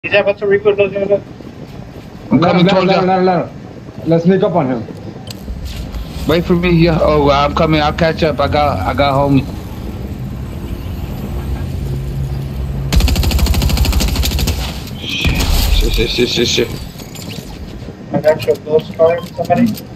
He's about to record those. I'm coming towards you. Let's sneak up on him. Wait for me. Yeah. Oh, I'm coming. I'll catch up. I got homie. Shit. I got your ghost car, somebody.